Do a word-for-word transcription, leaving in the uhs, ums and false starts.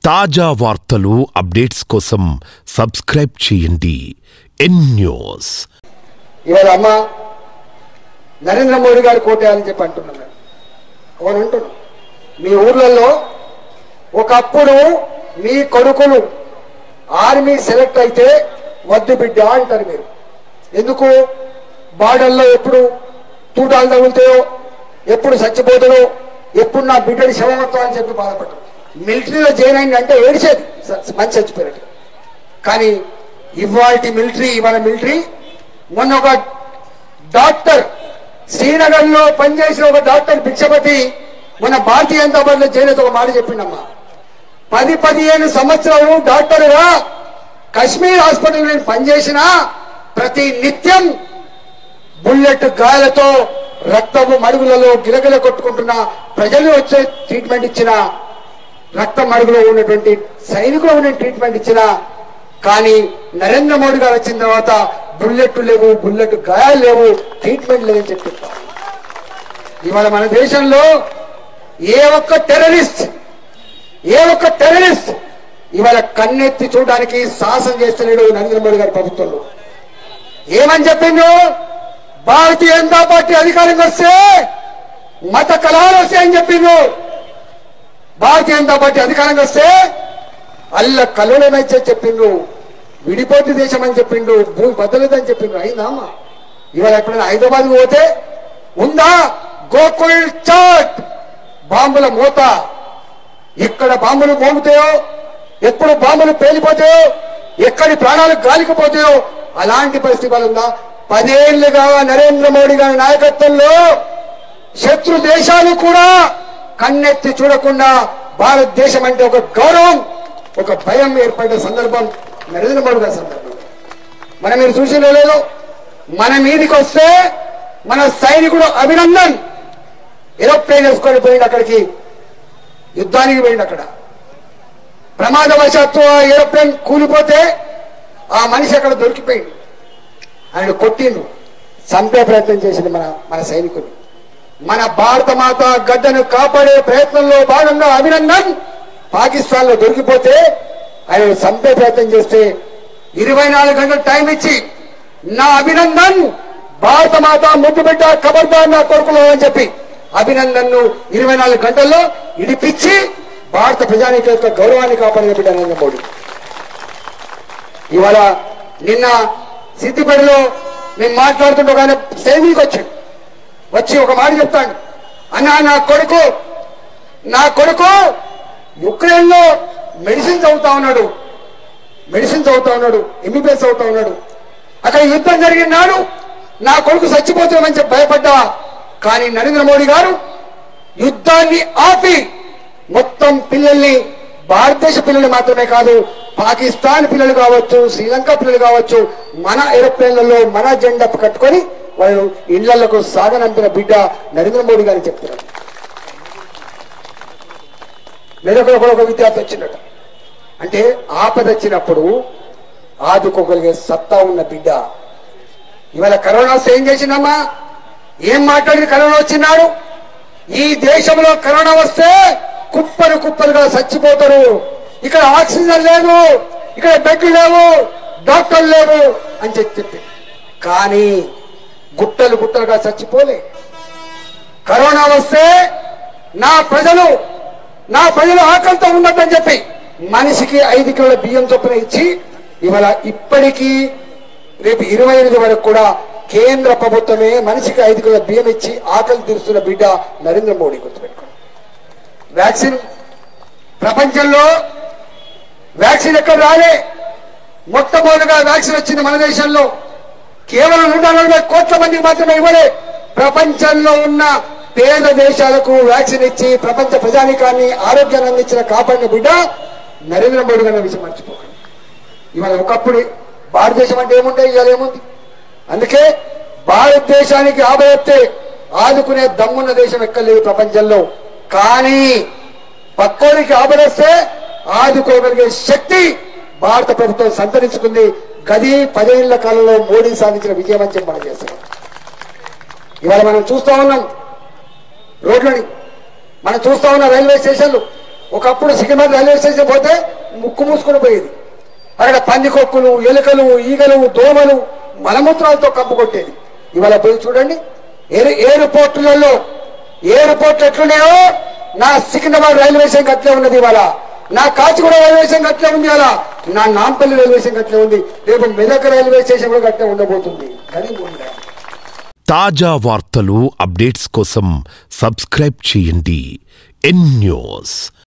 తాజా వార్తలు అప్డేట్స్ కోసం సబ్స్క్రైబ్ చేయండి ఎన్ న్యూస్. ఇవాళ అమ్మ నరేంద్ర మోడీ గారు కోటేయాలని చెప్పి అంటున్నాను. అవును అంటున్నాను. మీ ఊర్లలో ఒకప్పుడు మీ కొడుకులు ఆర్మీ సెలెక్ట్ అయితే వద్దు బిడ్డ అంటారు మీరు. ఎందుకు? బార్డర్లో ఎప్పుడు తూటాలు తగులుతాయో, ఎప్పుడు చచ్చిపోతాడో, ఎప్పుడు నా బిడ్డడి శవమవుతా అని చెప్పి బాధపడ్డాడు. మిలిటరీలో జాయిన్ అయిందంటే ఏడిచేది మంచి చచ్చిపోయినట్టు. కానీ ఇవాళ మిలిటరీ ఇవాళ మిలిటరీ మొన్న ఒక డాక్టర్ శ్రీనగర్ లో పనిచేసిన ఒక డాక్టర్ భిక్షపతి మన భారతీయ జనతా పార్టీలో చేరేది ఒక మాట చెప్పిండమ్మా. పది పదిహేను సంవత్సరాలు డాక్టర్గా కశ్మీర్ హాస్పిటల్ నేను పనిచేసిన ప్రతి నిత్యం బుల్లెట్ గాయాలతో రక్తము మడుగులలో గిలగిల కొట్టుకుంటున్న ప్రజలు వచ్చే ట్రీట్మెంట్ ఇచ్చిన, రక్తం మడుగులో ఉన్నటువంటి సైనికులు ఉన్న ట్రీట్మెంట్ ఇచ్చిన, కానీ నరేంద్ర మోడీ గారు వచ్చిన తర్వాత బుల్లెట్ లేవు, బుల్లెట్ గాయాలు లేవు, ట్రీట్మెంట్ లేదని చెప్పి ఇవాళ మన దేశంలో ఏ ఒక్క టెర్రరిస్ట్ ఏ ఒక్క టెర్రరిస్ట్ ఇవాళ కన్నెత్తి చూడడానికి సాహసం చేస్తున్నాడు నరేంద్ర మోడీ గారి ప్రభుత్వంలో. ఏమని చెప్పిండు? భారతీయ జనతా పార్టీ అధికారంగా వస్తే మత కలహాలు వస్తాయని చెప్పిండు. భారతీయ జనతా పార్టీ అధికారంగా వస్తే అల్ల కలవలేమైతే చెప్పిండు, విడిపోటీ దేశం అని చెప్పిండు, భూమి బద్దలేదని చెప్పిండు. అయిందా అమ్మా? ఇవాళ ఎప్పుడైనా హైదరాబాద్ పోతే ఉందా గోకుల్ చాట్ బాంబుల మూత? ఎక్కడ బాంబులు మోగుతాయో, ఎప్పుడు బాంబులు పేలిపోతాయో, ఎక్కడి ప్రాణాలు గాలికిపోతాయో అలాంటి పరిస్థితి ఉందా? పదేళ్లుగా నరేంద్ర మోడీ గారి నాయకత్వంలో శత్రు దేశాలు కూడా కన్నెత్తి చూడకుండా భారతదేశం అంటే ఒక గౌరవం, ఒక భయం ఏర్పడిన సందర్భం నరేంద్ర మోడీ గారి సందర్భం. మనం మీరు చూసినా లేదు, మన మీదికి వస్తే మన సైనికుడు అభినందన్ ఏరోప్లేన్ వేసుకొని పోయింది, అక్కడికి యుద్ధానికి పోయింది. అక్కడ ప్రమాదవశాత్తు ఆ ఏరోప్లేన్ కూలిపోతే ఆ మనిషి అక్కడ దొరికిపోయింది. ఆయన కొట్టిండు, చంపే ప్రయత్నం చేసింది మన మన సైనికుడు. మన భారత మాత గడ్డను కాపాడే ప్రయత్నంలో భాగంగా అభినందన్ పాకిస్తాన్ లో దొరికిపోతే ఆయన చంపే ప్రయత్నం చేస్తే ఇరవై నాలుగు గంటలు టైం ఇచ్చి నా అభినందన్ భారత మాత ముద్దు బిడ్డ ఖబర్దార్ నా కొడుకులో అని చెప్పి అభినందన్ ను ఇరవై నాలుగు గంటల్లో ఇడిపించి భారత ప్రజానీక యొక్క గౌరవాన్ని కాపాడిన బిడ్డ నరేంద్ర మోడీ. ఇవాళ నిన్న సిద్దిపేటలో మేము మాట్లాడుతుంటే ఒక ఆయన సైనికుడు వచ్చాడు, వచ్చి ఒక మాట చెప్తాడు, అన్నా నా కొడుకు నా కొడుకు యుక్రెయిన్ లో మెడిసిన్ చదువుతా ఉన్నాడు మెడిసిన్ చదువుతా ఉన్నాడు ఎంబీబీఎస్ చదువుతా ఉన్నాడు అక్కడ యుద్ధం జరిగినాడు, నా కొడుకు చచ్చిపోతామని చెప్పి భయపడ్డా. కానీ నరేంద్ర మోడీ గారు యుద్ధాన్ని ఆపి మొత్తం పిల్లల్ని, భారతదేశ పిల్లలు మాత్రమే కాదు, పాకిస్తాన్ పిల్లలు కావచ్చు, శ్రీలంక పిల్లలు కావచ్చు, మన ఏరోప్లేన్లలో మన జెండా కట్టుకొని వాళ్ళు ఇళ్లకు సాగనంపిన బిడ్డ నరేంద్ర మోడీ గారిని చెప్తున్నారు. మెదకులో కూడా ఒక విద్యార్థి వచ్చినట్టు, అంటే ఆపద వచ్చినప్పుడు ఆదుకోగలిగే సత్తా ఉన్న బిడ్డ. ఇవాళ కరోనా వస్తే ఏం చేసిందమ్మా? ఏం మాట్లాడి కరోనా వచ్చినాడు? ఈ దేశంలో కరోనా వస్తే కుప్పలు కుప్పలుగా చచ్చిపోతారు, ఇక్కడ ఆక్సిజన్ లేదు, ఇక్కడ బెడ్లు లేవు, డాక్టర్లు లేవు అని చెప్పి, కానీ గుట్టలు గుట్టలుగా చచ్చిపోలే. కరోనా వస్తే నా ప్రజలు నా ప్రజలు ఆకలితో ఉన్నదని చెప్పి మనిషికి ఐదు కిలోల బియ్యం చొప్పున ఇచ్చి ఇవాళ ఇప్పటికీ రేపు ఇరవై ఎనిమిది వరకు కూడా కేంద్ర ప్రభుత్వమే మనిషికి ఐదు కిలోల బియ్యం ఇచ్చి ఆకలి తీరుస్తున్న బిడ్డ నరేంద్ర మోడీ. గుర్తుపెట్టుకోండి, వ్యాక్సిన్ ప్రపంచంలో వ్యాక్సిన్ ఎక్కడ రాలే, మొట్టమొదటిగా వ్యాక్సిన్ వచ్చింది మన దేశంలో. కేవలం నూట నలభై కోట్ల మందికి మాత్రమే ఇవ్వలే, ప్రపంచంలో ఉన్న పేద దేశాలకు వ్యాక్సిన్ ఇచ్చి ప్రపంచ ప్రజానీకాన్ని ఆరోగ్యాన్ని అందించిన కాపాడిన బిడ్డ నరేంద్ర మోడీ గారి విషయం మర్చిపోకండి. ఇవాళ ఒకప్పుడు భారతదేశం అంటే ఏముంటే ఇవాళ ఏముంది? అందుకే భారతదేశానికి ఆభయత్తే ఆదుకునే దమ్మున్న దేశం ఎక్కలేదు ప్రపంచంలో. కానీ పక్కోరికి ఆపదొస్తే ఆదుకోగలిగే శక్తి భారత ప్రభుత్వం సంతరించుకుంది. గది పదేళ్ల కాలంలో మోడీ సాధించిన విజయం అని చెప్పి మనం చేస్తున్నాం. ఇవాళ మనం చూస్తా ఉన్నాం రోడ్లని, మనం చూస్తా ఉన్న రైల్వే స్టేషన్లు ఒకప్పుడు సికింద్రాబాద్ రైల్వే స్టేషన్ పోతే ముక్కు మూసుకొని పోయేది. అక్కడ పందికొక్కులు, ఎలుకలు, ఈగలు, దోమలు, మలమూత్రాలతో కప్పు కొట్టేది. ఇవాళ పోయి చూడండి, ఎయిర్ ఎయిర్పోర్టులలో ఎయిర్పోర్ట్లు ఎట్లున్నాయో నా సికింద్రాబాద్ రైల్వే స్టేషన్ అట్లే ఉన్నది. ఇవాళ నా కాచిగూడ రైల్వే స్టేషన్ అట్లే ఉంది. ఇవాళ నా నాంపల్లి రైల్వే స్టేషన్ అట్లే ఉంది. రేపు మెదక్ రైల్వే స్టేషన్ కూడా అట్లే ఉండబోతుంది. కానీ తాజా వార్తలు అప్డేట్స్ కోసం సబ్స్క్రైబ్ చేయండి ఎన్ న్యూస్.